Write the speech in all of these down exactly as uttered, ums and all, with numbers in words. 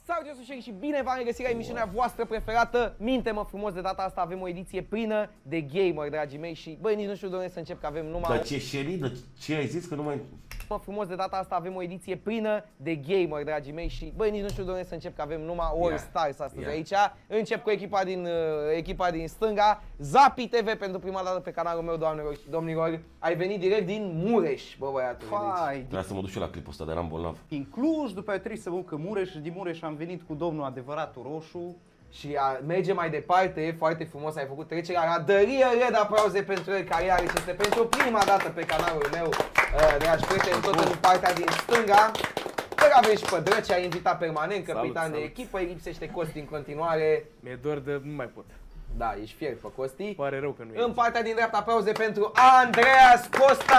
Salut, eu sunt Sheri și bine v-am regăsit la emisiunea voastră preferată. Minte-mă frumos, de data asta avem o ediție plină de gamer, dragii mei. Și băi, nici nu știu de unde să încep, că avem numai... Dar ce, Sheri, dar ce ai zis că nu mai... Mă frumos, de data asta avem o ediție plină de gamer, dragii mei. Și băi, nici nu știu de unde să încep, că avem numai All Stars astăzi yeah. aici. Încep cu echipa din, uh, echipa din stânga, Zapi T V pentru prima dată pe canalul meu, doamnelor și domnilor. Ai venit direct din Mureș, bă băiatul. Fai, Trebuia să mă duc și eu la clipul ăsta, dar eram bolnav. din Cluj, după aia trebuie să mă duc în Mureș și din Mureș am venit cu domnul adevăratul Roșu. Și a, merge mai departe, foarte frumos, ai făcut trecerea la Dărie Red, aplauze pentru el, care are și este pentru prima dată pe canalul meu, uh, dragi prieteni, tot în partea din stânga. Îl avem și pe Drăcea, invitat permanent, capitan salut, de salut. echipă, îi lipsește Costi în continuare. Mi-e dor de nu mai pot. Da, ești fier pe Costi. Pare rău că nu e. În partea din dreapta, aplauze pentru Andreas Costa!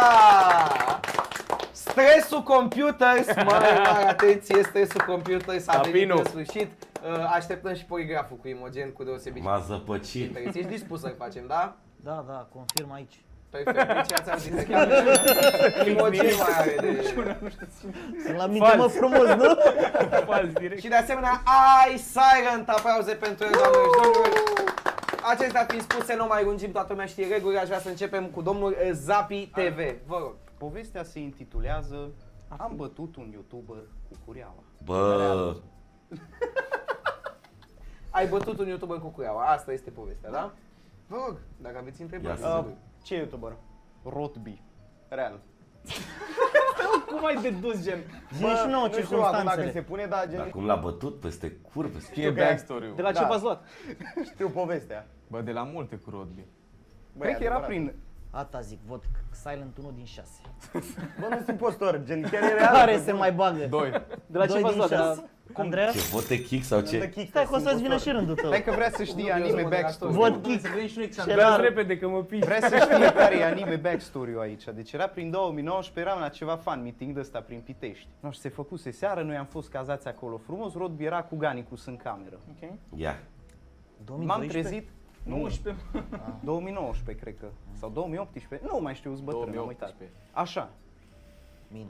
Stresul Computers, mare, mare atenție, Stresul Computers a venit în sfârșit. Așteptăm și poligraful cu Imogen cu deosebit. M-a zăpăcit. Ești dispus să-l facem, da? Da, da, confirm aici. Perfect, deci ați auzit de chiar Imogen mai are de... Sunt la minte, mă, frumos, nu? Fals, direct. Și de asemenea, I Silent, aplauze pentru el, doamnelor și domnilor. Acestea fiind spuse, nu mai lungim, toată lumea știe regulile, aș vrea să începem cu domnul Zapi T V. Vă rog. Povestea se intitulează Am bătut un YouTuber cu cureaua. Bă, Ai bătut un YouTuber cu cureaua, asta este povestea, da? Vă rog, dacă aveți întrebări. Ia Uh, ce YouTuber? Rotby. Real. Cum ai dedus, gen? Zi și nouă nu știu acum dacă se circunstanțele. pune, dar gen... dar cum l-a bătut peste cur, peste... Fie backstory-ul. De la ce Da. v-ați luat? Știu povestea. Bă, de la multe cu rugby. Cred că era prin... Ata zic, vot Silent unu din șase. Bă, nu sunt impostor, gen chiar e real. Care se mai bagă? Doi. De la ce Doi v-ați din luat? De la... șase. Andreea? Ce, vote kick sau Dă ce? kick, Stai că o sunt să-ți vină impostor. și rândul tău. Hai că vrea să știe anime backstory. Vot kick. Dați repede că mă piși. Vrea să știe care e anime backstory-ul aici. Deci era prin două mii nouăsprezece, eram la ceva fan meeting de ăsta prin Pitești. Nu știu, se făcuse seară, noi am fost cazați acolo frumos, Rodby era cu Ganicus în cameră. Ok. Ia. M-am trezit, nouăsprezece. două mii nouăsprezece cred că, sau două mii optsprezece, nu mai știu, îți bătrân, am uitat. Așa, Minte.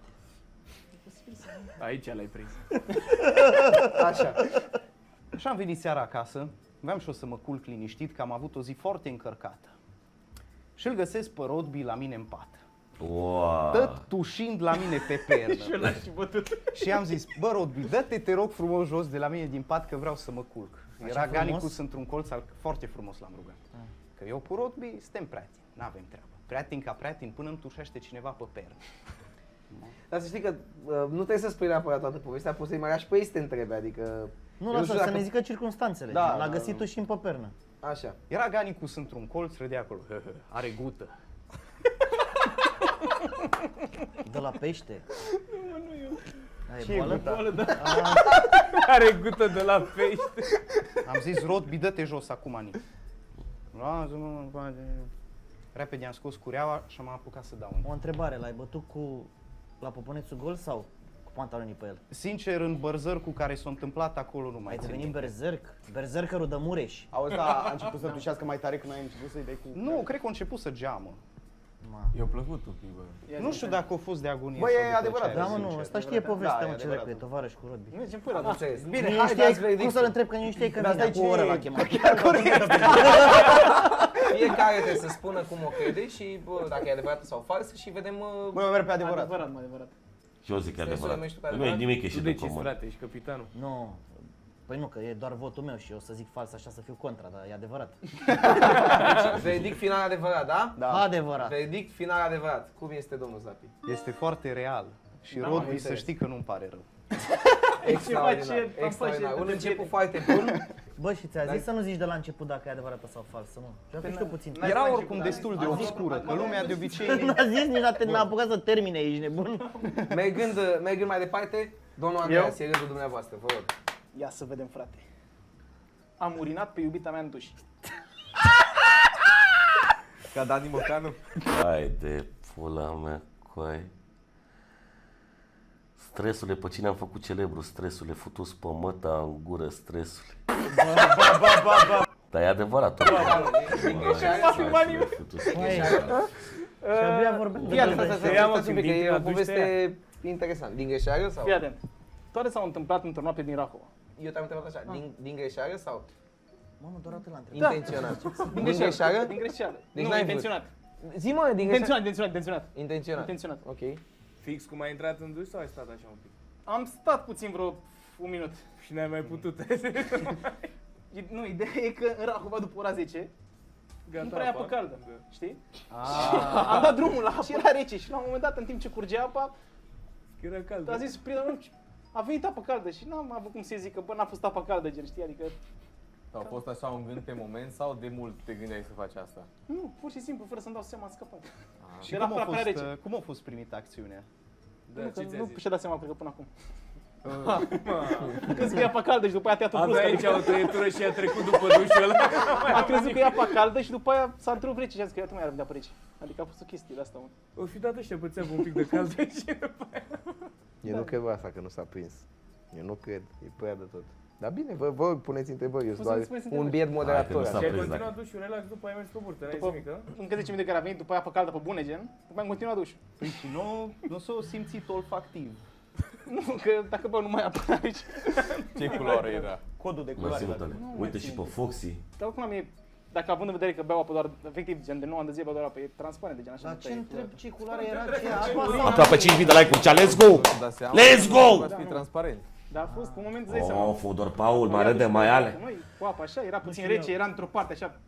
Aici l-ai prins. Așa. așa am venit seara acasă, vreau și eu să mă culc liniștit, că am avut o zi foarte încărcată. Și îl găsesc pe Rodby la mine în pat. Wow. Tot tușind la mine pe pernă. Și bătut. Și am zis, bă Rodby, dă-te, te rog frumos jos de la mine din pat că vreau să mă culc. Așa Era frumos? Ganicus într-un colț, al... foarte frumos l-am rugat. Că eu cu Rodby suntem prieteni, n-avem treabă. Prieten ca prieten până îmi tușește cineva pe pernă. Dar să știi că uh, nu trebuie să spui neapărat toată povestea, poți să-i mai lași pe ei să te întrebe, adică... Nu, eu lasă știu să dacă- ne zică circunstanțele. Da, L-a da, găsit-o și în păpernă. Așa. Era Ganicus într-un colț, râdea acolo, "Hă, hă, are gută." De la pește. Nu, nu eu. Ce E e boală? guta? Are gută de la pește. Am zis, Rodby, dă-te jos acum, Ani. Lasă-mă, mă, încoace. Repede am scos cureaua și am apucat să dau O întrebare, l-ai bătut cu la poponețul gol sau cu pantalonii pe el? Sincer, în bărzăr cu care s-a întâmplat acolo nu mai Ai țin devenit minte. berzerc? Berzercărul de Mureș. Auzi, da, a început să tușească mai tare când ai început să-i dai cu... Nu, cred că a început să geamă. Ma. I-a plăcut un pic, bă. Nu știu dacă a fost de agonie. Bă, sau e de adevărat. plăcere, Da, mă, nu, sincer. ăsta știe povestea, Da, mă, e ce adevărat. dracu, e tovarăș cu Rodby. Mergem până Am la... înțeles. Nu Bine, hai, dați știai, cum verdictul. să-l întreb, că nu știai că Da, vinea stai cu o oră ce- la chemat. Fiecare trebuie să spună cum o crede și bă, dacă e adevărat sau fals și vedem... uh, Bă, eu merg pe adevărat. Adevărat, mai adevărat. Și eu zic că e Stresul adevărat. numește pe Nu e adevărat? nimic Tu ieșit de din ce comun. frate, ești capitanul? Nu. Păi nu, că e doar votul meu și eu o să zic fals așa să fiu contra, dar e adevărat. Deci, verdict final adevărat, da? Da. Adevărat. Verdict final adevărat. Cum este domnul Zapi? Este foarte real. Și Da, am Rodby, să înțeles. știi că nu-mi pare rău. Extraordinar, ce- am extraordinar. face Un de început prieteni. foarte bun. Bă, și ți-a Dar- zis să nu zici de la început dacă e adevărată sau falsă, mă. Joacă și tu puțin. Era oricum destul de obscură, că lumea de obicei... N-a zis, nici n-a te- n-a apucat să termine, ești nebun. Mergând, uh, mergând mai departe, domnul Andreas, e rândul dumneavoastră, vă rog. Ia să vedem, frate. Am urinat pe iubita mea în duș. Ca Dani Mocanu. Hai de pula mea, coai. Stresule, pe cine am făcut celebru? Stresule, futus pe măta în gură, stresule. Dar e adevărat, tot. Din greșeală sau- Și abia vorbim Fii atent, de stai, stai, Ia, mă, stai, stai un pic, când că e intri o la duș, poveste interesantă. Din greșeală sau? Fii atent. Toate s-au întâmplat într-o noapte din Rahova. eu te-am întrebat așa, din, din greșeală sau Mamă, doar atât l-am Da. întrebat. intenționat? Din Din greșeală? Din greșeală. Deci Nu, n-ai vrut. intenționat. Zi mă, din greșeală. Intenționat, intenționat, intenționat. Intenționat. Intenționat. Ok. Fix cum ai intrat în duș sau ai stat așa un pic? Am stat puțin vreo un minut. Și n-ai mai putut. E- Nu, ideea e că în Rahova după ora zece Gata, nu prea e apă apa. caldă, Da. știi? Am dat drumul la apă și era rece și la un moment dat, în timp ce curgea apa, Era cald. a zis prietenul, a venit apă caldă și n-am avut cum să zic că bă, n-a fost apă caldă, gen, știi? Adică, A fost așa un gând pe moment sau de mult te gândeai să faci asta? nu, pur și simplu, fără să-mi dau seama, am scăpat. Și Era cum a, prea fost, rece. uh, cum a fost primită acțiunea? Da, nu, ce că ți-a nu zis? și-a dat seama, cred că până acum. Că zic că e apa caldă și după aia a tăiat o Avea bruscă. aici o tăietură și a trecut după dușul ăla. A crezut că e apa caldă și după aia s-a întrerupt rece și a zis că iată mai ar vedea pe rece. Adică a fost o chestie de asta, mă. O fi dat ăștia pe țeapă un pic de cald și după aia. Eu nu cred asta că nu s-a prins. Eu nu cred, e prea de tot. Dar bine, vă, vă puneți întrebări, eu sunt Poți să doar spuneți un întrebări. biet Hai moderator. că nu s-a Și ai prins, continuat dacă- dușul relax, după aia ai mers pe burtă, n-ai După, zis nimic, încă zece minute care a venit, după aia apă caldă pe bune, gen, după aia am continuat dușul. Păi și nu, nu s-a simțit olfactiv. Nu, că dacă bă, nu mai apă aici. Ce culoare era? Codul de Mă culoare. ținut alea. Nu, Uite mai și țin. pe Foxy. Dar oricum e, dacă având în vedere că beau apă doar, efectiv, gen de nouă ani de zi beau doar apă, e transparent, de gen așa. Dar nu ce tai întreb, culoare. ce culoare era aceea? Apa Aproape cinci mii de like-uri, cea, let's go! Îți dai seama? Let's go! Va fi transparent. Dar a fost, pe un moment îți dai seama. Oh, Fodor Paul, mai Ia râde dușul mai pe ale. Noi, cu apă așa, era puțin știu rece, eu. era într-o parte așa.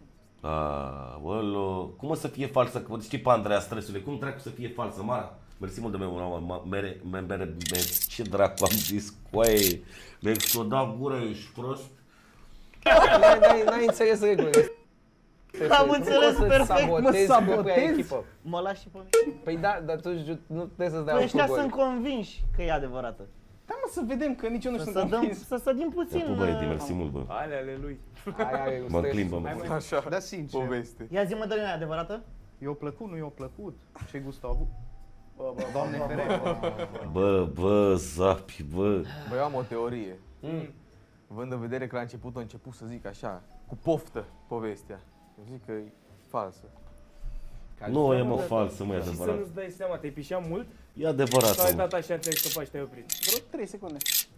Aoleu, cum o să fie falsă? Că știi pe Andreea Stresule, cum dracu să fie falsă, Mara? Mersi mult de meu, mere, mere, mere, ce dracu am zis, coaie, mi-a explodat gura, ești prost? N-ai- N-ai n-ai înțeles regulile. Am Nu înțeles poți să-ți perfect, sabotezi mă propria sabotez. echipă. Mă lași și pe mine. Păi da, dar tu ju- nu trebuie să-ți dai Păi ăștia autogol. sunt convinși că e adevărată. Da, mă, să vedem, că nici eu nu Să, sunt să, dăm, convins. să sădim puțin. Tu băi, uh, mersi mult, bă. Ale ale lui. Aia are Mă stres. înclin, bă, mă. Așa, Dar sincer, poveste. Ia zi-mă, Dălina, e adevărată? i-a plăcut, nu i-a plăcut? Ce gust a avut? Doamne ferește. Bă, bă, Zapi, bă. Bă, eu am o teorie. Mm. Vând în vedere că la început a început să zic așa, cu poftă, povestea. Eu zic că e falsă. Nu, e mă falsă, mă, e Și să adevărat. nu-ți dai seama, te-ai pișat mult E adevărat, sau ai mă. dat așa, te-ai scăpat și te-ai oprit? Vreo trei secunde.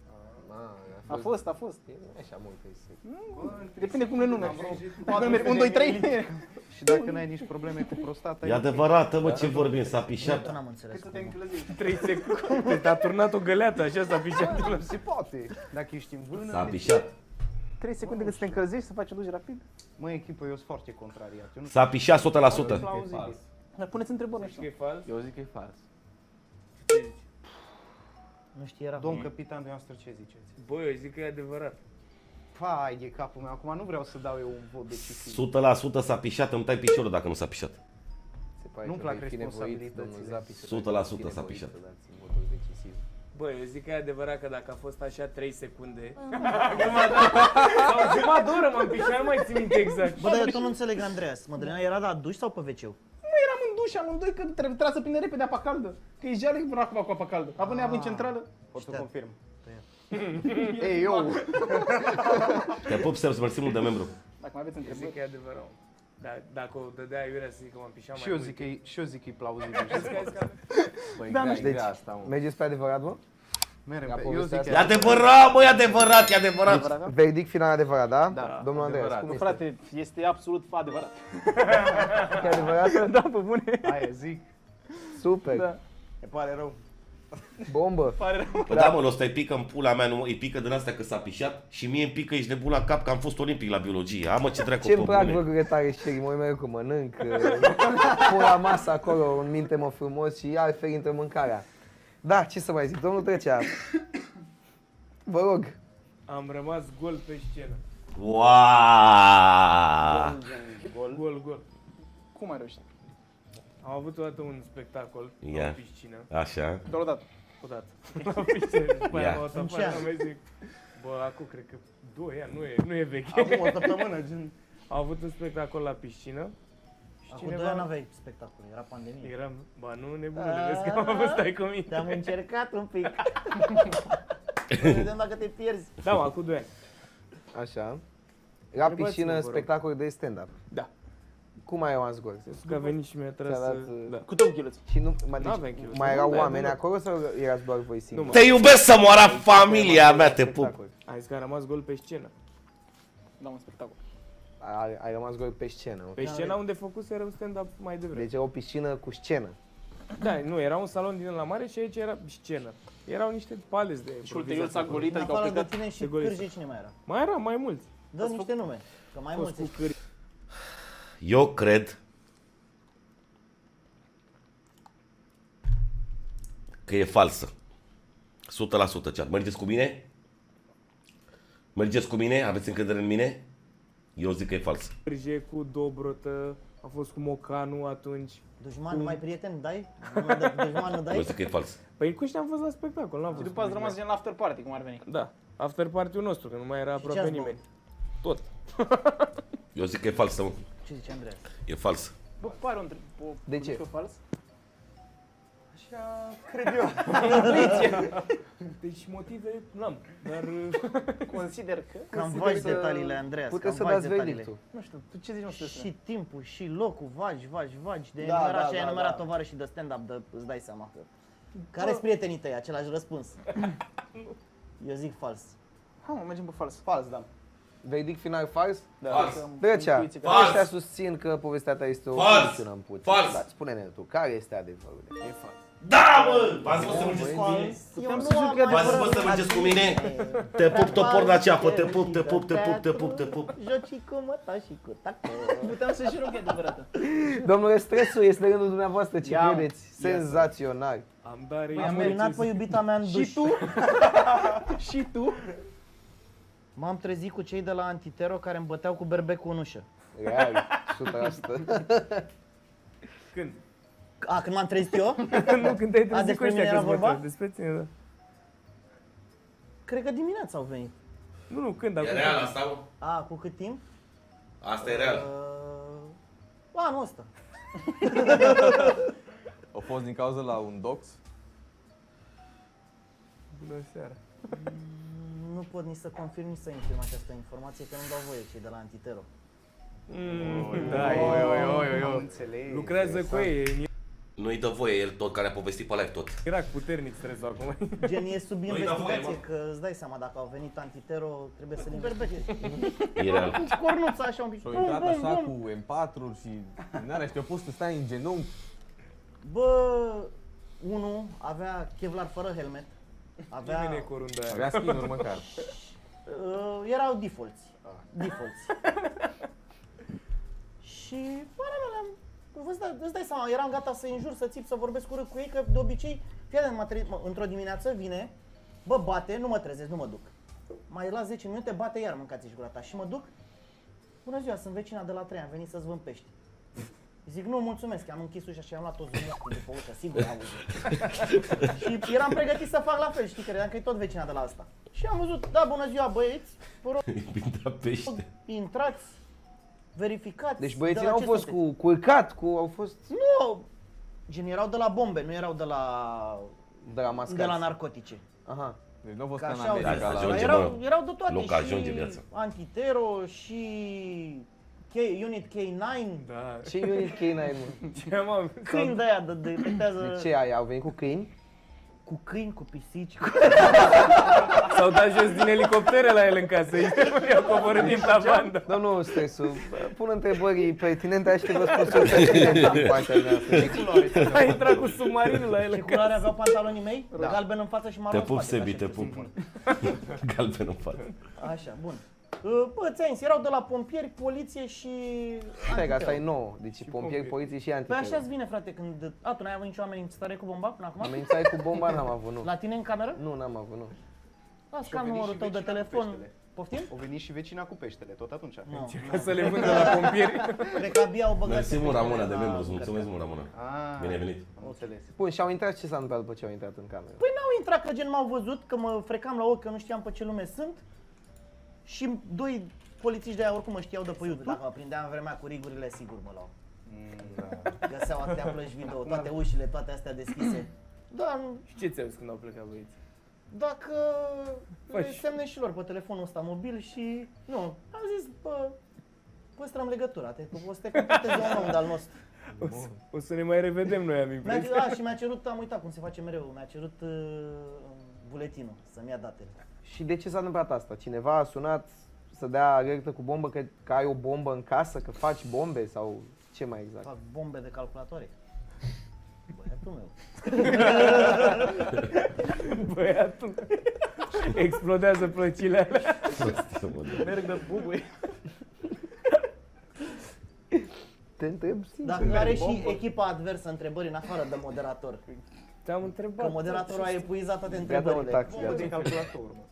A A fost, a fost. E așa mult trei secunde. Depinde cum le numeri. unu, doi, trei. Și dacă n-ai nici probleme cu prostata, E adevărată, mă, ce vorbim, s-a pișat. Eu n-am înțeles. trei secunde. Te-a turnat o găleată, așa s-a pișat. se poate. Dacă ești în vână, S-a pișat. trei secunde că să te încălzești, să faci un duș rapid. mă, echipă, eu sunt foarte contrariat. Eu nu S-a pișat o sută la sută. Plauzibil. Dar puneți întrebări, nu Știi că știu. e fals? Eu zic că e fals. Ce zici? Nu știu, era Domn capitan, dumneavoastră ce ziceți? Bă, eu zic că e adevărat. Pai de capul meu, acum nu vreau să dau eu un vot decisiv. o sută la sută s-a pișat, îmi tai piciorul dacă nu s-a pișat. Se pare Nu-mi că plac vei fi nevoit, responsabilitățile. domnul Zapi, se o sută pare la că sută vei fi s-a nevoit pișat. să dați votul decisiv. Bă, eu zic că e adevărat că dacă a fost așa trei secunde... Sau jumătate de oră m-am pișat, nu mai țin minte exact. Bă, dar eu tot nu înțeleg, Andreas. Mădălina era la duș sau pe ve-ul? Nu eram în duș amândoi că trebuie, trebuia să prindă repede apa caldă. Că e jale Rahova cu apa caldă. Având neavând centrală. Pot să Știa. confirm. Ei, eu! Te pup, Sergiu, mersi mult de membru. Dacă mai aveți Eu zic întrebări. că e adevărat. Dar dacă o dădea Iurea să zic că m-am pișat mai Și eu mult. zic că e, și eu zic că e plauzibil. Zici că ai zis că- Băi, Da, nu grea, știu. e grea asta, mă. Mergeți pe adevărat, mă? Merem Ia pe, eu povestea zic E că adevărat, bă, e adevărat, e adevărat. Adevărat, da? Verdict final adevărat, da? Da, Domnul Andreas, adevărat. cum Nu, este? frate, este absolut adevărat. E adevărată? Da, pe bune. aia zic. Super, Da. Ne pare rău. bombă. Pare rău. Bă, da, mă, ăsta îi pică în pula mea, nu, îi pică din astea că s-a pișat și mie îmi pică, ești nebun la cap că am fost olimpic la biologie. Am, mă, ce dracu Ce-mi pe plac bune. văgurile tare, Sherry, mă uit mereu că mănânc, pun la masă acolo, în minte-mă frumos și altfel intră mâncarea. Da, ce să mai zic, domnul Trecea, vă rog, Am rămas gol pe scenă. Wow! Gol, gol, gol. Cum ai reușit? Am avut odată un spectacol Ia. la piscină. Așa. Doar o dată. Odată. La piscină. După aia Ia. m-au În dat ce afară, an? am zis, bă, acum cred că doi ani, nu e, nu e vechi. Acum o săptămână, gen. Am avut un spectacol la piscină. Și Acum doi ani n-aveai spectacol, era pandemie. Eram, ba nu, nebunule, vezi că am avut, stai cu mine. Te-am încercat un pic. Vedem dacă te pierzi. Da, mă, acum doi ani. așa, la Întrebați-mă, piscină vă rog. spectacol de stand-up. Da. Cum ai rămas gol? Că a venit și mi-a Ți-a tras... dat, uh, da. Cu două chiloți. Și nu, mă, N-aveam deci, chiloți, mai nu erau aveam, oameni nu. acolo sau erați doar voi singuri? mă. Te iubesc să moară familia mea, te pup. Ai zis că a rămas gol pe scenă. Da, un spectacol. Ai, ai rămas gol pe scenă. ok. Pe scena unde făcuseră un stand-up mai devreme. Deci e o piscină cu scenă. Da, nu, era un salon din la mare și aici era scenă. Erau niște paleți de Și ulterior s-a improvizație. golit, În adică au afară de plecat. tine și de golit. Cârje, cine mai era? Mai era mai mulți. Dă niște nume, că mai A fost mulți. cu câri. Eu cred că e falsă. o sută la sută chat. Mergeți cu mine? Mergeți cu mine? Aveți încredere în mine? Eu zic că e falsă. Cârje cu Dobrotă, a fost cu Mocanu atunci. Dușman, nu mai prieten, dai? Nume de dușman nu Eu dai? zic că e falsă. Păi cu ăștia am fost la spectacol, n-am Și fost. după ați rămas gen la after party, cum ar veni. Da, after party-ul nostru, că nu mai era ce aproape ați nimeni. Tot. Eu zic că e falsă, mă. Ce zice Andreea? E falsă. Bă, pare un, o, De ce? un fals. Așa cred eu. Deci motive n-am, dar Consider că... Cam Puteți vagi să- detaliile, Andreea. Puteți să dați verdictul. Nu știu, tu ce zici, nu știu despre. Și timpul, și locul, vagi, vagi, vagi, de Da, enumerat da, și ai da, enumerat da. tovarășii de stand-up, de, îți dai seama că... Care-s prietenii tăi? Același răspuns. Eu zic fals. Hai mă, mergem pe fals. Fals, da. Verdict final fals? Da, Fals. că am Drăcea, intuiție că- Fals. ăștia susțin că povestea ta este o Fals. minciună în puț. Fals. Da, spune-ne tu, care este adevărul? e fals. Da, mă! V-ați spus să mergeți cu mine? Eu nu să am jucăm V-ați adevărat. spus să mergeți cu mine? Te pup, topor la ceapă, te pup, te pup, te pup, te pup, te pup. Joci cu măta și cu tacă. Puteam să jurăm că e adevărată. Domnule Stresu, este rândul dumneavoastră, ce Ia-mă. credeți? Senzațional. Am dat Am urinat pe iubita mea în duș. Și tu? Și tu? M-am trezit cu cei de la Antitero care îmi băteau cu berbecul în ușă. Real, o sută la sută. Când? A, când m-am trezit eu? Nu, când te-ai A, trezit cu despre ăștia mine era că-ți vorba? băteau. Despre tine, da. Cred că dimineața au venit. Nu, nu, când? E Acum? real asta, mă? A, cu cât timp? Asta e real. Uh, anul ăsta. Au fost din cauza la un dox. Bună seara. Nu pot nici să confirm, nici să infirm această informație, că nu dau voie cei de la Antitero. Da, Oi, oi, oi, oi, Am oi. înțeles. lucrează cu ei, e Nu-i dă voie el tot care a povestit pe live tot. Irak puternic stresul acum. Gen, e sub Nu-i dau investigație, voie, mă. că îți dai seama, dacă au venit Antitero, trebuie să-l investigezi. E real. Cu cornuța așa un pic. Și au intrat așa cu M patru și din alea și te-au pus să stai în genunchi. Bă, unul avea Kevlar fără helmet. Avea, Nimeni e corunda aia. Avea skin-uri măcar. uh, erau defaults. Defaults. Și, bă, am Îți dai, îți dai seama, eram gata să înjur, să țip, să vorbesc urât cu ei, că de obicei, fii atent, mă tre- mă, într-o dimineață vine, bă, bate, nu mă trezesc, nu mă duc. Mai la zece minute, bate iar, mâncați-și gura ta. Și mă duc, bună ziua, sunt vecina de la trei, am venit să-ți vând pești. Zic, nu, mulțumesc, am închis ușa și am luat o zumăscu după ușă, sigur am auzit. Și eram pregătit să fac la fel, știi, credeam că e tot vecina de la asta. Și am văzut, da, bună ziua, băieți, vă rog, Pinta pește. intrați, verificați. Deci de băieții la nu au ce fost sunteți. cu culcat, cu, au fost Nu, gen erau de la bombe, nu erau de la, de la mascați. de la narcotice. Aha. Deci nu au fost Că ca în așa au zis. America Da, la... ajunge, erau, mă. erau de toate, Luca, și ajunge viața. Antitero, și K, Unit K nouă, Da. Ce unit K nouă, mă? Ce am câini de aia de detectează De ce ai? Au venit cu câini? cu câini, cu pisici, cu... S-au dat jos din elicoptere la el în casă. I-au coborât din tavan. Domnul Stresu, pun întrebări pertinente, aștept răspunsuri pertinente din partea noastră. A intrat cu submarinul la el Ce în culoare casă. aveau pantalonii mei? Da. Galben în față și Te maron în pup, spate, Sebi, așa te știu pup. să spun. Galben în față. Așa, bun. Bă, ți-am zis, erau de la pompieri, poliție și Stai, că asta e Antitero. nouă. Deci pompieri, pompieri. poliție și Păi antiteror. așa-ți vine, frate, când... A, tu n-ai avut nicio amenințare cu bomba până acum? Amenințare cu bomba n-am avut, nu. La tine în cameră? Nu, n-am avut, nu. Las Și-a cam venit numărul și tău de vecina cu telefon. peștele. Poftim? O venit și vecina cu peștele, tot atunci. Nu, Ca să le vândă la pompieri. cred că abia au băgat. Mersi mult, pe Ramona, de la membru. Îți bucătărie. mulțumesc mult, Ramona. Ah, Bine ai venit. am înțeles. Bun, și au intrat, ce s-a întâmplat după ce au intrat în cameră? Păi n-au intrat, că gen m-au văzut, că mă frecam la ochi, că nu știam pe ce lume sunt. Și doi polițiști de aia oricum mă știau de pe YouTube. Dacă mă prindeam în vremea cu rigurile, sigur mă luau. Găseau atâtea plăci video, toate ușile, toate astea deschise. Da, Și ce ți-au zis când au plecat băieții? dacă Păi și- semne și lor pe telefonul ăsta mobil și nu, am zis, bă, păstrăm legătura, te, o să te contactezi un om de-al nostru. O să, o să ne mai revedem noi, am Mi-a, impresia. a, și mi-a cerut, am uitat cum se face mereu, mi-a cerut uh, buletinul, să-mi ia datele. Și de ce s-a întâmplat asta? Cineva a sunat să dea alertă cu bombă că, că ai o bombă în casă, că faci bombe sau ce mai exact? Fac bombe de calculatoare. Băiatul meu. Băiatul explodează plăcile alea. Merg de bubui. Te întreb sincer. Dacă are și echipa adversă întrebări în afară de moderator. Te-am întrebat. Că moderatorul a epuizat toate Gata, întrebările. un taxi, Bombă de gata. calculator, mă.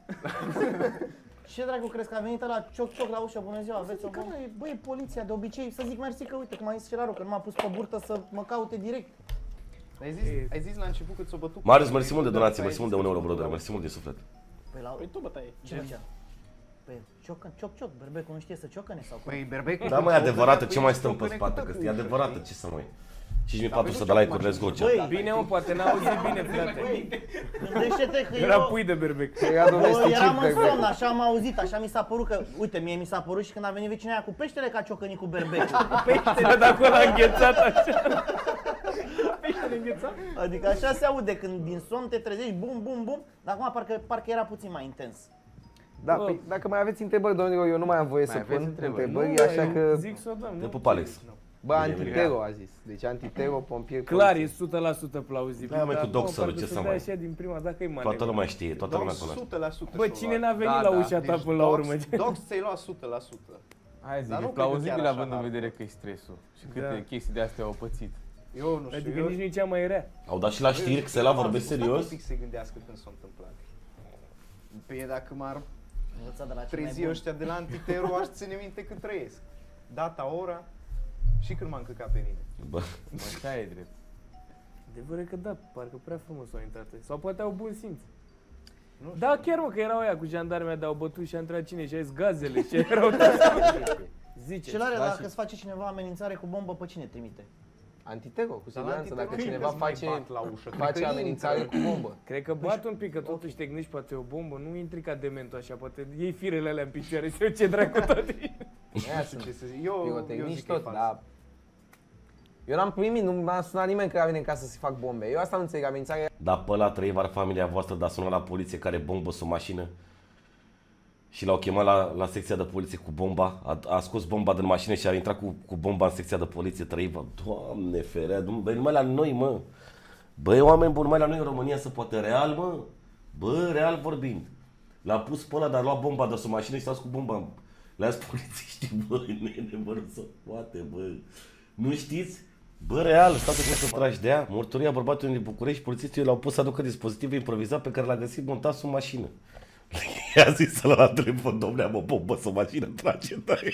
Ce dracu crezi că a venit la cioc cioc la ușă, bună ziua, aveți o bombă? Băi, poliția, de obicei, să zic mersi că uite, cum a zis Celaru, că nu m-a pus pe burtă să mă caute direct. Ai zis, ai zis la început că ți-o bătut. Marius, mersi mult de donație, mersi mult de un euro, brother, mersi mult din suflet. Păi la... Păi tu bătaie. Ce făcea? Păi, ciocăn, cioc cioc, berbecul nu știe să ciocăne sau cum? Păi Berbecu. Da, mă, e adevărată, ce mai stăm pe spate, că e adevărată, ce să mai... cinci mii patru sute de like-uri, let's go, chat. Băi, Bine, mă, poate n-a auzit bine, frate. gândește-te că Era eu... pui de berbec. Era Bă, domesticit eram în berbecul. somn, așa am auzit, așa mi s-a părut că, uite, mie mi s-a părut și când a venit vecina aia cu peștele că a ciocănit cu berbecul. Peștele de acolo a înghețat așa. Peștele înghețat? Adică așa se aude când din somn te trezești, bum, bum, bum, dar acum parcă, parcă era puțin mai intens. Da, Bă. păi, dacă mai aveți întrebări, domnilor, eu nu mai am voie Mai să aveți pun întrebări? întrebări, Nu, așa eu că... zic să o dăm, Te nu? pup, Alex. Bă, antitero a zis. Deci antitero, pompier, Clar, e poliție. o sută la sută plauzibil. Da, mă, dar, cu bă, doxerul, parcă ce se să dă mai- așa din prima, dacă e Toată manevră. lumea știe, toată lumea Dox cunoaște. o sută la sută. Bă, și-o cine luat. n-a venit Da, la da. ușa ta Deci până la Dox- urmă? Dox ți-ai luat o sută la sută. Hai zic, Dar e nu cred că plauzibil chiar așa, având în dar- vedere că e stresul și câte Da. chestii de astea au pățit. Eu nu știu. Adică eu- nici nu e cea mai rea. Au dat și la știri, că se la vorbesc Stai serios. un pic să gândească când s-a întâmplat. Pe dacă m-ar Învățat de la cei mai trezi buni. ăștia de la antitero, aș ține minte cât trăiesc. Data, ora și când m-am căcat pe mine. Bă, Așa e drept. Adevărul e că da, parcă prea frumos au intrat. Sau poate au bun simț. Nu Da, chiar mă, că erau aia cu jandarmea de au bătut și a intrat cine și a zis gazele și erau zice. Celare, Da, dacă și- îți face cineva amenințare cu bombă, pe cine trimite? Antitero, cu Dar la siguranță. Dacă antitero cineva când mai face, bat la ușă, cred face că amenințare intră. cu bombă. Cred că bat un pic, că totuși te gândești, poate e o bombă, nu intri ca dementul așa, poate iei firele alea în picioare și ce dracu toate. Aia Nu știu sunt ce să zic. Eu, eu pirotehnici zic că e tot, fals. dar... Eu n-am primit, nu m-a sunat nimeni că a venit în casă să fac bombe. Eu asta nu înțeleg, amenințarea dar pe ăla trăi var familia voastră, dar sună la poliție care bombă sub mașină. Și l-au chemat la, la secția de poliție cu bomba, a, a scos bomba din mașină și a intrat cu, cu bomba în secția de poliție, trăiva. Doamne ferea, băi, numai la noi, mă. Băi, oameni buni, numai la noi în România se poate real, mă. Bă, real vorbind. L-a pus pe ăla, dar a luat bomba de sub mașină și s-a cu bomba. Le-a spus polițiștii, bă, nene, bă, nu se poate, bă. Nu știți? Bă, real, stați cum să tragi de ea. Mărturia bărbatului din București, polițistii l-au pus să aducă dispozitiv improvizat pe care l-a găsit montat sub mașină. I-a zis să-l la telefon, domnule, am o bombă sub mașină, trage tăi.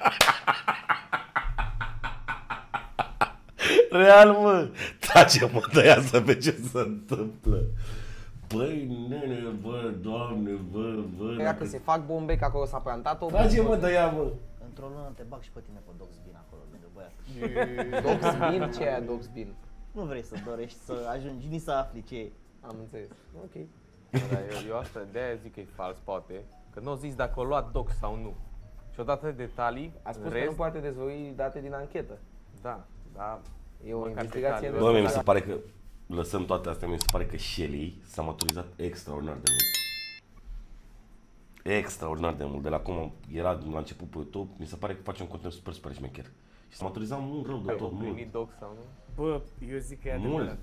Real, mă, trage mă de ea să vezi ce se întâmplă. Băi, nene, bă, doamne, bă, bă. era că se fac bombe, că acolo s-a plantat o Trage mă de ea, mă. Într-o lună te bag și pe tine pe Doxbin acolo, lângă băiat. Doxbin, ce e aia Doxbin? Nu vrei să dorești să ajungi nici să afli ce e. Am înțeles. Ok. Dar eu, eu asta de aia zic că e fals, poate. Că nu au zis dacă o luat doc sau nu. Și odată detalii, A spus în că nu rest, poate dezvălui date din anchetă. da, da. E o Măcar investigație. detalii. Bă, mie mi se pare că, lăsăm toate astea, mi se pare că Shelly s-a maturizat extraordinar de mult. Extraordinar de mult. De la cum era la început pe YouTube, mi se pare că face un content super, super șmecher. Și s-a maturizat mult rău de tot, Au mult. primit doc sau nu? Bă, eu zic că e Mult. adevărat.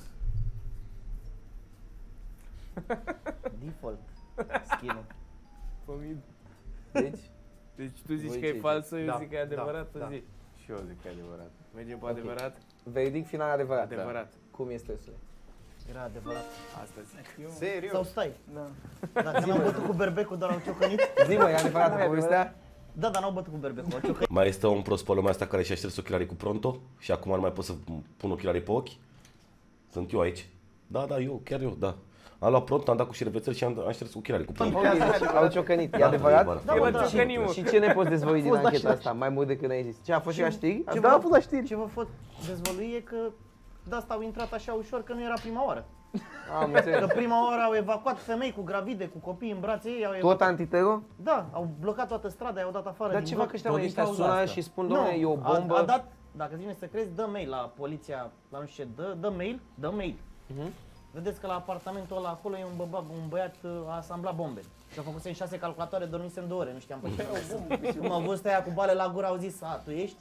Default. Skin-ul. Pe mine. Deci, Deci tu zici Voi că e ce falsă, eu Da, zic că e adevărat, da, tu da. zici. Și eu zic că e adevărat. Mergem pe adevărat? verdict final adevărat. Adevărat. Cum e stresul? Era adevărat. Asta zic eu. Serios? Sau stai, Da. dacă n-au bătut cu berbecul, doar au ciocănit? Zi mă, e adevărat povestea? Da, dar n-au bătut cu berbecul, au ciocănit. Mai este un prost pe lumea asta care și-a șters ochelarii cu Pronto și acum nu mai pot să pun ochelarii pe ochi. Sunt eu aici. Da, da, eu, chiar eu, da. Am luat Pronto, am dat cu șervețel și am, am șters ochelarii cu Pronto. Ok, deci au ciocănit. E Da, adevărat? Da, El bă, a da. ciocănit, mă. Și ce ne poți dezvălui din fost la ancheta știri. asta, mai mult decât ne-ai zis? Ce a fost și la știri? Ce Da, vă- a fost la știri. Ce vă pot dezvălui e că de asta au intrat așa ușor, că nu era prima oară. Am înțeles. Că prima oară au evacuat femei cu gravide, cu copii în brațe ei, au Tot evacuat. antitero? Da, au blocat toată strada, i-au dat afară Dar din ce bloc. fac ăștia tot mai din ăștia cauza sună asta. și spun, Nu, domnule, e o bombă? A, a dat, dacă ți vine să crezi, dă mail la poliția, la nu știu ce, dă, dă mail, dă mail. Mhm. Vedeți că la apartamentul ăla acolo e un, băba, un băiat uh, a asamblat bombe. Și a făcut în șase calculatoare, dormisem două ore, nu știam pe ce. Cum au văzut aia cu bale la gură, au zis, a, tu ești?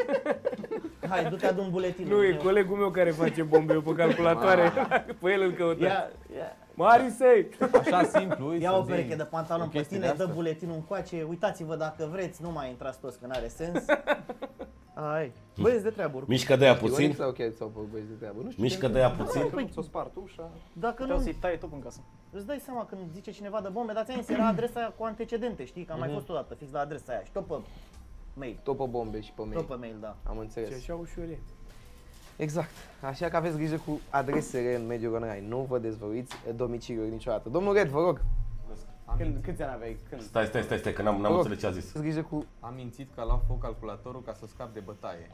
Hai, du-te adu un buletin. Nu, e colegul meu care face bombe eu pe calculatoare. Pe el îl căută. Ia, ia, Marisei! Așa simplu, ia să o zic pereche de pantalon o pe chestie tine, de dă asta. buletinul încoace, uitați-vă dacă vreți, nu mai intrați toți că n-are sens. Ai, băieți de treabă oricum. Mișcă de aia Puțin? puțin. Sau chiar sau pe băieți de treabă? Nu știu. Mișcă de aia puțin. Păi, S-o spart ușa. dacă Puteau nu, să-i taie tot în casă. îți dai seama când zice cineva de bombe, dar ți-am zis, era adresa aia cu antecedente, știi? Că am mai fost odată fix la adresa aia și tot pe mail. Tot pe bombe și pe mail. Tot pe mail, da. Am înțeles. Ce așa ușor e. Exact. Așa că aveți grijă cu adresele în mediul online. Nu vă dezvăluiți domiciliul niciodată. Domnul Red, vă rog. Când, câți ani aveai? Când? Stai, stai, stai, stai, că n-am, Vă n-am rog, înțeles ce a zis. Aveți grijă cu... Am mințit că a luat foc calculatorul ca să scap de bătaie.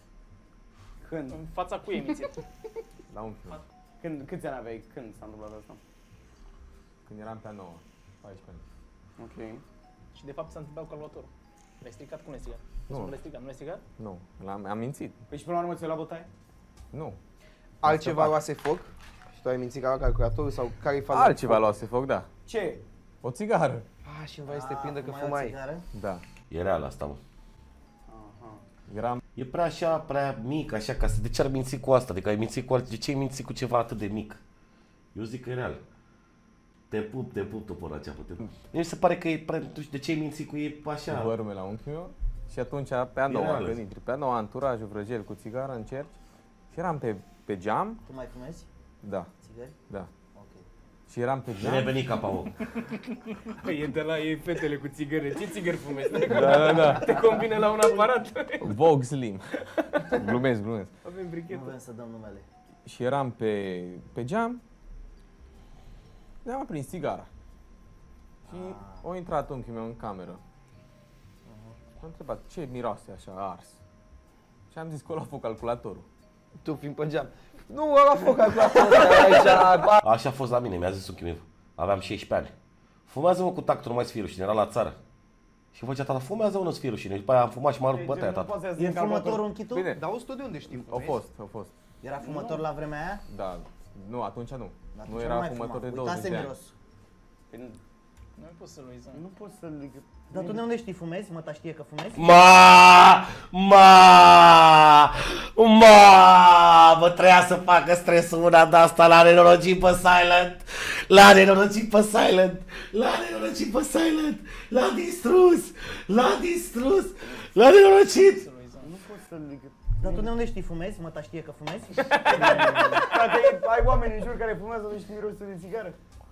Când? În fața cui ai mințit? La unchiul meu. Când? Câți ani aveai? Când s-a întâmplat asta? Când eram pe a nouă, paisprezece ani. Ok. Și de fapt s-a întâmplat cu calculatorul. L-ai stricat? Cum l-ai stricat? Nu. Nu l-ai stricat? Nu l-ai stricat? Nu, l-am, am mințit. Păi și până la urmă ți-o la bătaie? Nu. Altceva scăpat. luase foc și tu ai mințit că a luat calculatorul sau care-i faza? Altceva luase foc, da. Ce? O țigară. Ah, și îmi este prindă că Mai o fumai. țigară? Da. E real asta, mă. Aha. Eram E prea așa, prea mic, așa, ca să... De ce ar minți cu asta? Adică ai mințit cu alt... De ce ai mințit cu ceva atât de mic? Eu zic că e real. Te pup, te pup, toporacea, te pup. Mi se pare că e prea... Nu știu, de ce ai mințit cu ei așa? vărme la unchiul meu și atunci pe a noua, Era când intri, pe a noua anturajul vrăjel cu țigară încerci și eram pe, pe geam, Tu mai fumezi da, țigări? da. Ok. Și eram pe Bine geam. ai venit, capa, Păi e de la ei fetele cu țigări. Ce țigări fumezi? Da, da, da. Te combine la un aparat. Vogue Slim. Glumesc, glumesc. Avem Nu brichetă. vrem să dăm numele. Și eram pe, pe geam, ne-am aprins țigara. Și a intrat unchiul meu în cameră. M-a întrebat, ce miroase așa ars? Și am zis că o lua foc calculatorul. Tu fiind pe geam. Nu, a luat foc calculatorul aici. ba- Așa a fost la mine, mi-a zis unchiul meu. Aveam șaisprezece ani. Fumează-mă cu tactul numai sfirușine, era la țară. Și făcea tata, fumează unul sfirușine. După aia am fumat și m-a rupt bătaia, tata. E fumătorul închitul? Bine, Dar auzi tu de unde știi? au fost, au fost. Era fumător la vremea aia? Da, nu, atunci nu. Atunci Nu nu era mai fumător fuma. de Uitase douăzeci de ani. mirosul. Nu mai poți să-l uiți. Nu poți să-l... Dar tu de unde știi fumezi? Mă, ta știe că fumezi? Ma, ma, ma, mă treia să facă stresul una de asta, l-a nenorocit pe Silent, l-a nenorocit pe Silent, l-a nenorocit pe Silent, l-a distrus, l-a distrus, l-a nenorocit. Nu poți să-l... Dar tu de unde știi fumezi? Mă, ta știe că fumezi? Frate, ai oameni în jur care fumează, nu știi mirosul de țigară?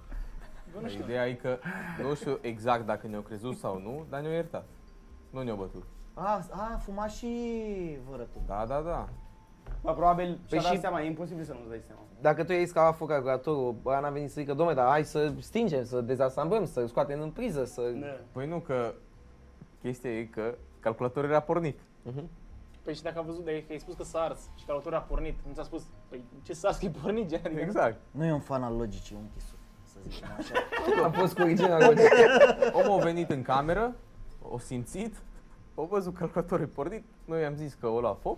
Ideea e că nu știu exact dacă ne-au crezut sau nu, dar ne-au iertat. Nu ne-au bătut. A, a, fuma și vărătul. Da, da, da. Bă, probabil și-a Păi dat și- seama, e imposibil să nu-ți dai seama. Dacă tu ai zis că a luat foc calculatorul, ăla n-a venit să zică, dom'le, dar hai să stingem, să dezasamblăm, să scoatem în priză, să... Păi nu, că chestia e că calculatorul era pornit. Păi și dacă a văzut, dacă ai spus că s-a ars și calculatorul a pornit, nu ți-a spus, păi ce s-a ars că e pornit, gen? Adică Exact. Nu e un fan al logicii, unchisul, să zicem așa. Am fost cu original. Omul a venit în cameră, o simțit, a văzut calculatorul pornit, noi i-am zis că o lua foc.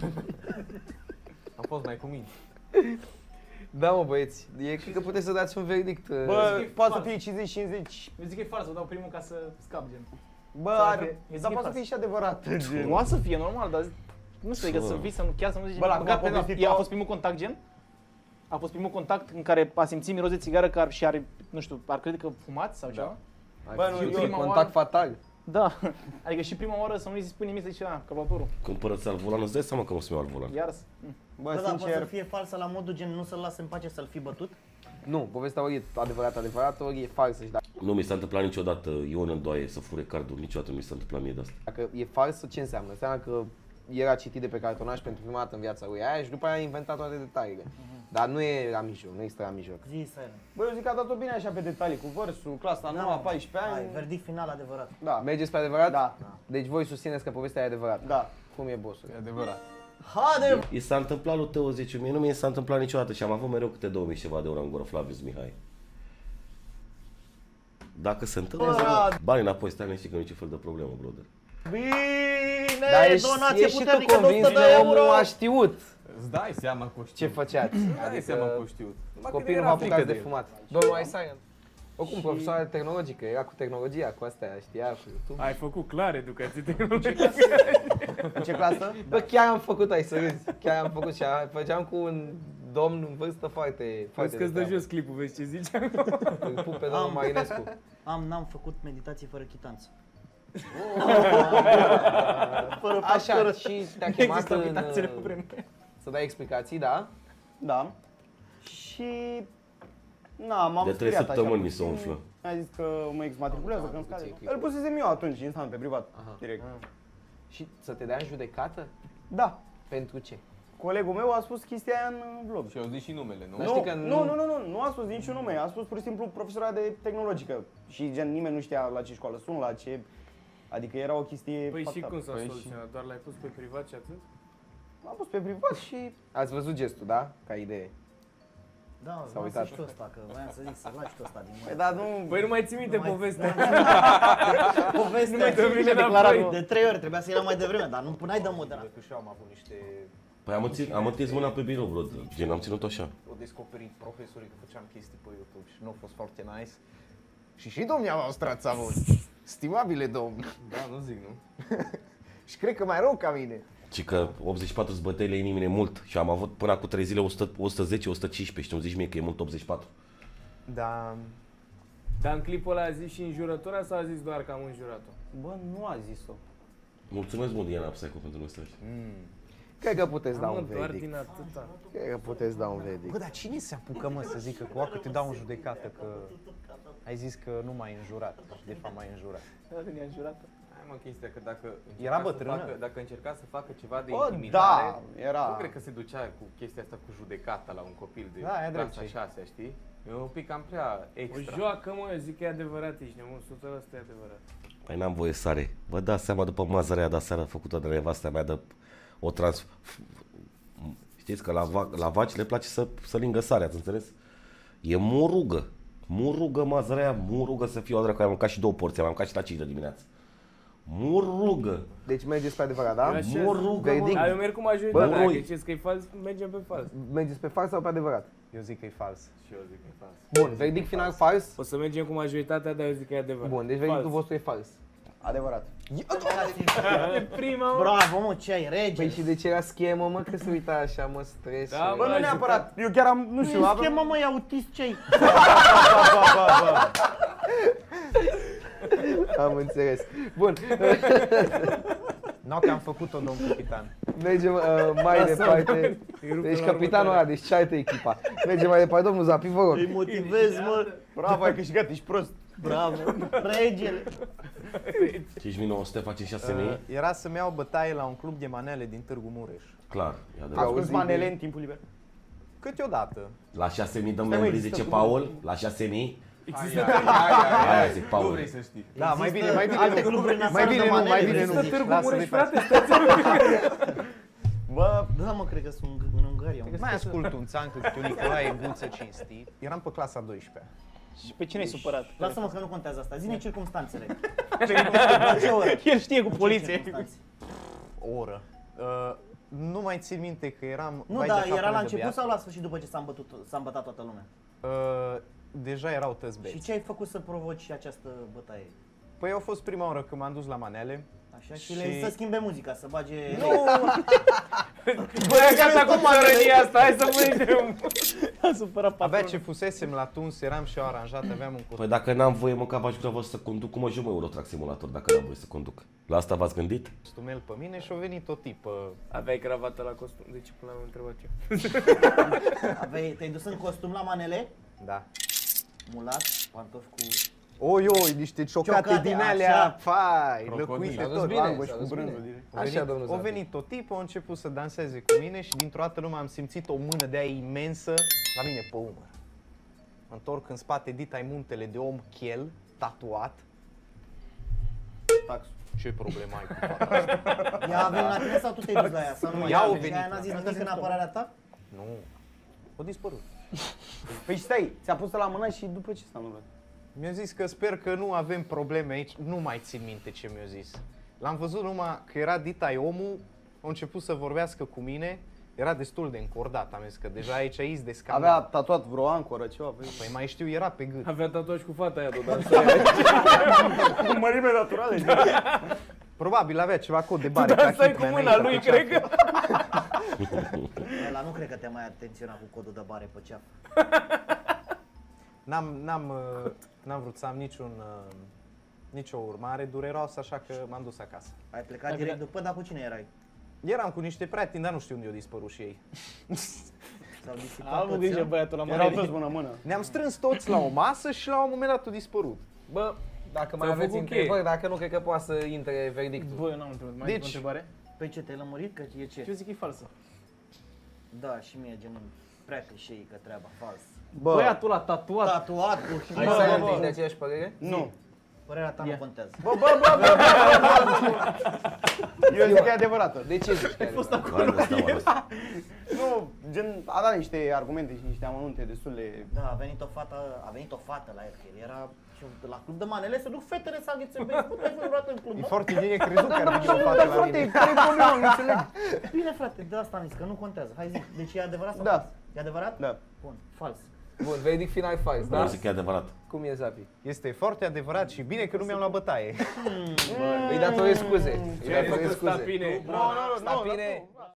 Am fost mai cu mine. Da, mă, băieți, e, cred că puteți să dați un verdict. Bă, e poate să fals. fie cincizeci cincizeci. Eu zic că e fals, vă dau primul ca să scap, gen. Bă, Sau are, că- eu zic dar că e poate să fals. fie și adevărat. Nu o să fie normal, dar nu știu, adică să vii, să nu, chiar să nu zici, Bă, la băgat cum a pe nas. povestit E- a o- fost primul contact, gen? A fost primul contact în care a simțit miros de țigară că ar, și are, nu știu, ar crede că fumați sau ceva? Bă, nu, Și eu- prima Contact oară- fatal. Da, adică și prima oară să nu-i spui nimic, să zici, a, calculatorul, Cumpără-ți al volan, îți dai seama că nu se mai al volan. iar Bă, Bă, dar poate să sincer, fie falsă la modul gen nu să-l lasă în pace să-l fi bătut? Nu, povestea ori e adevărată, adevărată, ori e falsă. Și Nu mi s-a întâmplat niciodată, Ion îndoaie să fure cardul, niciodată nu mi s-a întâmplat mie de asta. dacă e falsă, ce înseamnă? Înseamnă că era citit de pe cartonaș pentru prima dată în viața lui aia și după aia a inventat toate detaliile. Dar nu e la mijloc, nu există la mijloc. Zi, Silent. bă, eu zic că a dat-o bine așa pe detalii, cu vărsul, clasa nouă, paisprezece Hai, ani. verdict final adevărat. Da, Mergeți pe adevărat? Da. Deci voi susțineți că povestea e adevărată. da. Cum e, bossul? E adevărat. Haide! I s-a întâmplat lui Teo zece mii, nu mi s-a întâmplat niciodată și am avut mereu câte două mii ceva de euro în gură, Flavius Mihai. Dacă se întâmplă, Bă! bani înapoi, stai liniștit că nu e niciun fel de problemă, brother. Bine, Dar ești, donație ești și tu puternică de convins o sută că de omul euro. a știut Îți dai seama că o știu. ce făceați. Îți dai Adică seama că o știu. Numai că copilul era m-a frică apucat de el. fumat. Domnul Isaia. Oricum, profesoară tehnologică, era cu tehnologia, cu astea, știa, cu YouTube. Ai făcut clar educație tehnologică. În ce clasă? Bă, chiar am făcut, ai să râzi. Chiar am făcut și a- făceam cu un domn în vârstă foarte, foarte Vezi că-ți dă de jos clipul, vezi ce zice? treabă. Îl pup pe domnul Am. Marinescu. Am, n-am făcut meditație fără chitanță. Așa, și te-a chemat Există în, meditațiile cu vreme. să dai explicații, da? Da. Și... Na, m-am De trei speriat așa săptămâni mi se puțin. umflă. A zis că mă exmatriculează, că îmi puțin scade. clipul. Îl pusesem eu atunci, instant, pe privat, Aha. direct. Și să te dea în judecată? Da. Pentru ce? Colegul meu a spus chestia aia în vlog. Și au zis și numele, nu? Dar Nu, știi că nu, nu- nu, nu, nu, nu a spus niciun nume, a spus pur și simplu profesora de tehnologică. Și gen nimeni nu știa la ce școală sunt, la ce... Adică era o chestie... Păi și pactată. cum s-a Păi și- soluționat? Doar l-ai pus pe privat și atât? Am pus pe privat și... Ați văzut gestul, da? Ca idee. Da, S-a s-a uitat. uitat. Și tu ăsta, că voiam să zic să lași tu ăsta din Păi mână. da, nu... Păi nu mai ții minte Nu mai- povestea. Povestea, Nu mai dă vreme înapoi. de trei ori trebuia să era mai devreme, dar nu puneai de moderat. Că și eu am avut niște... Păi am, înțin, am întins mâna pe birou, bro, gen am ținut așa. O descoperit profesorii că făceam chestii pe YouTube și nu a fost foarte nice. Și și dumneavoastră ați avut, stimabile domn. Da, nu zic, nu? Și cred că mai rău ca mine. Și că optzeci și patru zbătăile inimii e mult și am avut până acum trei zile o sută, o sută zece, o sută cincisprezece și tu îmi zici mie că e mult optzeci și patru. Da. Dar în clipul ăla a zis și înjurătura sau a zis doar că am înjurat-o? Bă, nu a zis-o. Mulțumesc mult, Diana Pseco, pentru mesaj. Cred că puteți da Mă, un doar verdict. din atâta. Cred că puteți da un verdict. Bă, dar cine se apucă, mă, să zică că, o, că te dau în judecată, că ai zis că nu m-ai înjurat și de fapt m-ai înjurat. Ne-a înjurat. Hai mă, chestia că dacă Era încerca să bătrână? facă, dacă încerca să facă ceva de Bă, intimidare, da, era... nu cred că se ducea cu chestia asta cu judecata la un copil de Da, e drept, clasa și- șasea, știi? E un pic cam prea O extra. joacă, mă, eu zic că e adevărat, ești nebun, o sută la sută e adevărat. Păi n-am voie sare. Vă dați seama după mazărea de seară făcută de nevastea mea de o trans... Știți că la, va... la vaci le place să, să lingă sare, ați înțeles? E murugă. Murugă mazărea, murugă să fiu o dracu. Am mâncat și două porții, am mâncat și la cinci de dimineață. Murugă. Deci mergeți pe adevărat, da? Eu așa Murugă, Verdict. Dar eu merg cu majoritatea, Bă, dacă roi. ziceți că e fals, mergem pe fals. Mergeți pe fals sau pe adevărat? Eu zic că e fals. Și eu zic că e fals. Bun, verdict final fals? O să mergem cu majoritatea, dar eu zic că e adevărat. Bun, deci verdictul vostru e fals. Adevărat. E prima, mă. Bravo, mă, ce ai, rege? Păi și de ce era schemă, mă, că se uita așa, mă, stres? Da, Bă, l-a nu neapărat. Eu chiar am, nu știu, Nu avem... schemă, mă, e autist ce-ai? Am înțeles. Bun, Nu, că am făcut-o, domn capitan. mergem uh, mai departe. Deci capitanul ăla, deci cealaltă echipa. Mergem mai departe, domnul Zapi, vă rog. Îi motivezi, mă. Bravo, ai câștigat, ești prost. Bravo, regele. cinci mii nouă sute face șase mii. Uh, era să-mi iau bătaie la un club de manele din Târgu Mureș. Clar, e adevărat. Asculți manele în timpul liber. Câteodată. La șase mii dăm Stai, mă, membri, există zice cum- Paul. La șase mii. Există Aia zic, Nu Paul. vrei să știi. Da, mai bine, mai bine alte nu. cluburi în Mai afară bine de nu, manele, mai bine vrei nu. să Există zici? Târgu Lasă-l Mureș, de parte. frate, stați Bă, Da, mă, cred că sunt în Ungaria. mă. Mai ascult un țancă câte un Nicolae Guță cinstit. Eram pe clasa a douăsprezecea. Și pe cine ai supărat? Lasă-mă că nu contează asta. Zi-ne circumstanțele. La ce oră? El știe cu poliție. Circumstanțe. O oră. Uh, nu mai țin minte că eram... Nu, vai de dar capul era la de început beat. sau la sfârșit după ce s-a îmbătut, s-a îmbătat toată lumea? Uh, deja erau tăți Și beți. ce ai făcut să provoci această bătaie? Păi a fost prima oară când m-am dus la manele. Așa, și, Și- le zis să schimbe muzica, să bage... Nu! Bă, gata cu țărănia asta, hai să mergem. A supărat Abia patronul. ce fusesem la tuns, eram și eu aranjat, aveam un costum. Păi dacă n-am voie, măcar v-aș vrea să conduc, cum ajung mă Eurotrack Simulator dacă n-am voie să conduc? La asta v-ați gândit? Costumel pe mine și a venit o tipă. Aveai cravată la costum, de ce până am întrebat eu? Aveai, te-ai dus în costum la manele, Da. mulat, pantofi cu... Oi, oi, niște ciocate, Ciocate, din așa. alea, fai, Crocodil. lăcuite S-a dus tot, bine, langoș s-a cu dus brânză. bine. direct. Așa, A venit- domnul A Zafi. venit o tipă, a început să danseze cu mine și dintr-o dată lumea am simțit o mână de aia imensă la mine pe umăr. Mă întorc în spate, dit ai muntele de om chel, tatuat. Fac Ce problemă ai cu fata asta? Ea a venit la tine sau tu te-ai dus la ea? Sau nu? Ea a Ea venit n-a la zis mine. nimic în apărarea ta? Nu. A dispărut. Păi stai, ți-a pus la mână și după ce s-a întâmplat? Mi-a zis că sper că nu avem probleme aici. Nu mai țin minte ce mi-a zis. L-am văzut numai că era ditai omul, a început să vorbească cu mine. Era destul de încordat, am zis că deja aici aici de scandal. Avea tatuat vreo ancoră, ceva? Păi mai știu, era pe gât. Avea tatuaj cu fata aia, Dodan. Cu mărime naturale. Probabil avea ceva cod de bare. Dar stai cu mâna lui, cred că. Ăla nu cred că te mai atenționa cu codul de bare pe ceafă. N-am, n-am, uh, n-am vrut să am niciun, uh, nicio urmare dureroasă, așa că m-am dus acasă. Ai plecat direct după, dar cu cine erai? Eram cu niște prieteni, dar nu știu unde au dispărut și ei. S-au disipat A avut toți, grijă a? băiatul la Erau mare. toți mână-mână. Ne-am strâns toți la o masă și la un moment dat au dispărut. Bă, dacă mai Ți-au aveți făcut întrebări, cheie. dacă nu, cred că poate să intre verdictul. Bă, eu n-am întrebat. Mai Deci- deci... o întrebare? Păi ce, te-ai lămurit? Că e ce? Eu zic că e falsă. Da, și mie gen prea clișeică treaba, fals. Bă, Băiatul ăla tatuat. Tatuat cu Ai Bă, să ai bă, un pic bă. de aceeași părere? nu. Părerea ta nu Ia. contează. Bă, bă, bă, bă, bă, bă. Eu zic că e adevărată. De ce zici că e adevărat? Hai, mă, stau, mă. Nu, gen, a dat niște argumente și niște amănunte destul de... Da, a venit o fată, a venit o fată la el, că el era și la club de manele, se duc fetele să aghițe băi, bă, ai fost vreodată în club, E mă? foarte bine crezut că ar veni o fată Dar la frate, mine. care e problema? Nu înțeleg. Bine frate, de asta am zis, că nu contează. Hai zi, deci e adevărat sau Da. fals? E adevărat? Da. Bun, fals. Bun, verdict final fals, da? Nu zic că e adevărat. Cum e, Zapi? Este foarte adevărat și bine că nu mi-am luat bătaie. Îi datorezi scuze. Îi Ce ai datorezi făcut, scuze. Stapine? Nu, nu, nu, Stapine. nu.